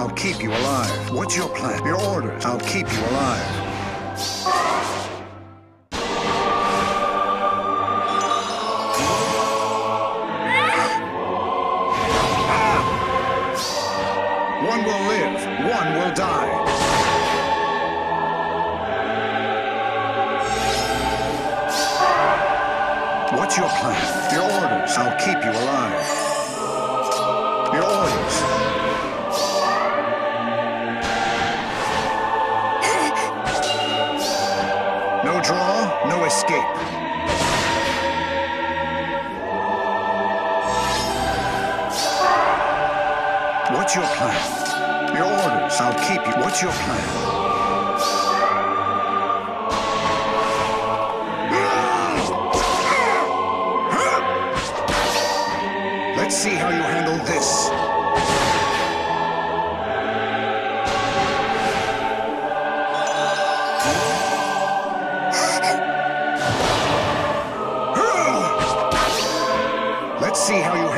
I'll keep you alive. What's your plan? Your orders. I'll keep you alive. One will live, one will die. What's your plan? Your orders. I'll keep you alive. Your orders. No draw, no escape. What's your plan? Your orders. I'll keep you. What's your plan? Let's see how you handle this. Let's see how you